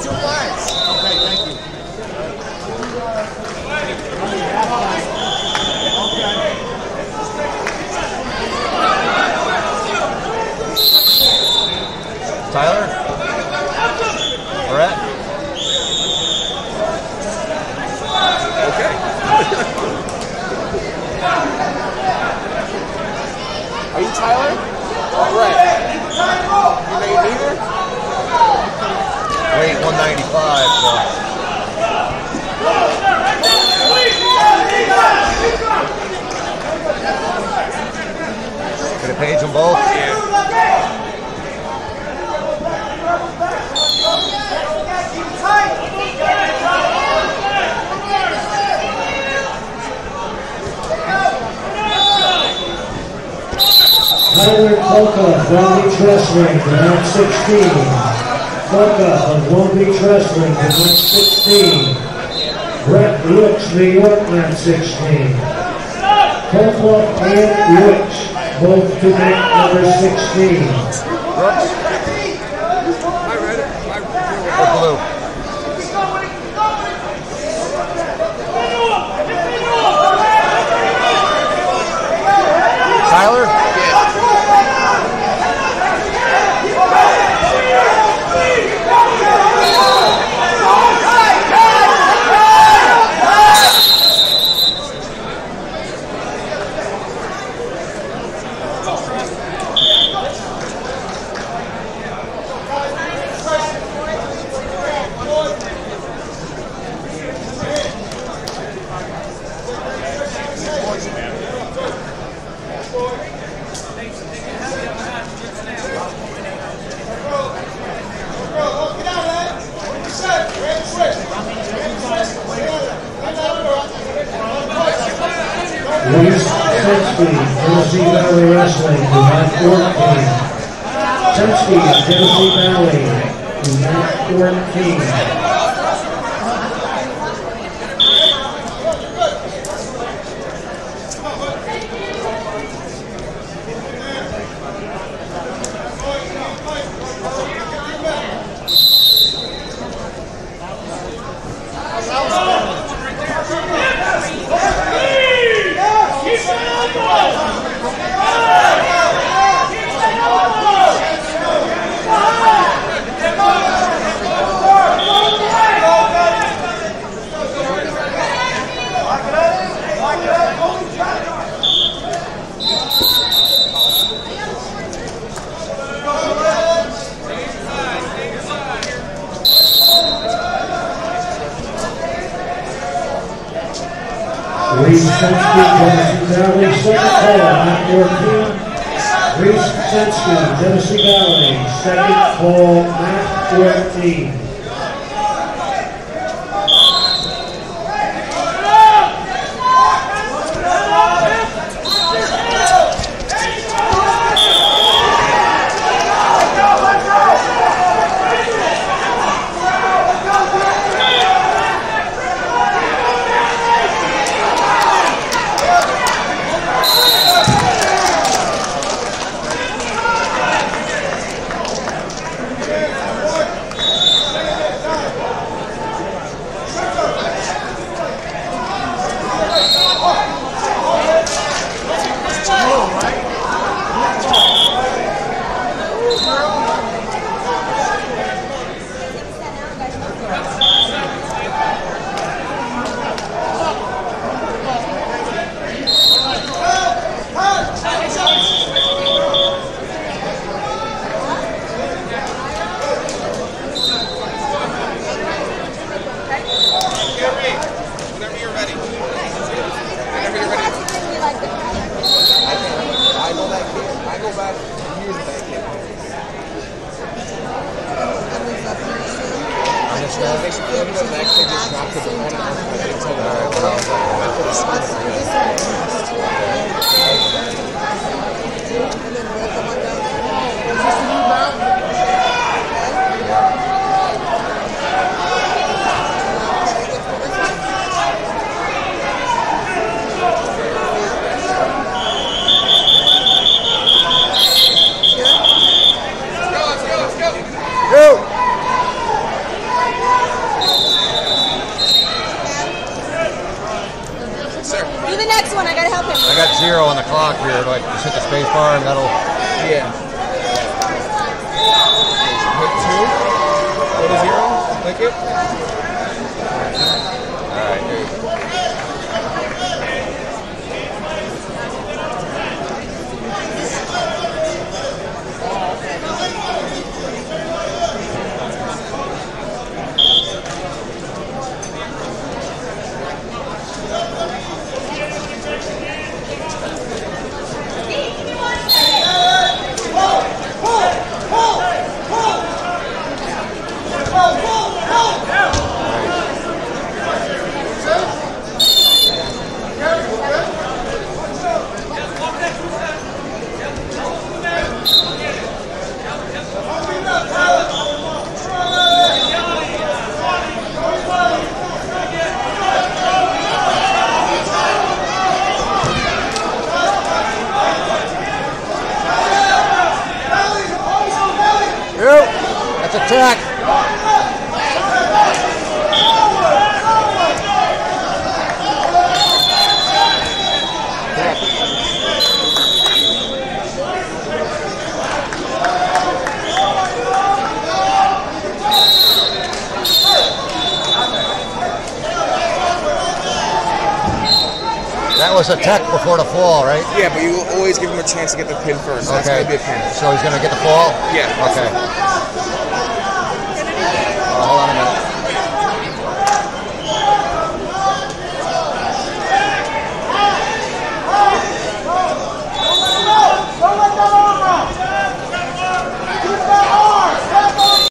use your flags. Okay, thank you. Tyler? Brett? Okay. Are you Tyler? Or Brett? You know you neither? Weight 195, so. Could have paid them both? Yeah. Tyler Polka of Long Beach Wrestling to match 16. Polka of Long Beach Wrestling to match 16. Brett Rooks, New York, match 16. Polka and Rooks, both to match number 16. Brooks? Or blue? Tyler? Reese Sensky, Tennessee Valley Wrestling to match 14. Sensky of Tennessee Valley to match 14. Reese Sensky, Tennessee Valley, second call, match 14. Reese Sensky, Tennessee Valley, second call, match 14. 0 on the clock here. Like just hit the space bar and that'll. Yeah. Hit 2. Go to 0. Click it. All right, there you go. That's a track. That was a tech before the fall, right? Yeah, but you always give him a chance to get the pin first. So that's Okay. going to be a pin. So he's going to get the fall? Yeah. Okay.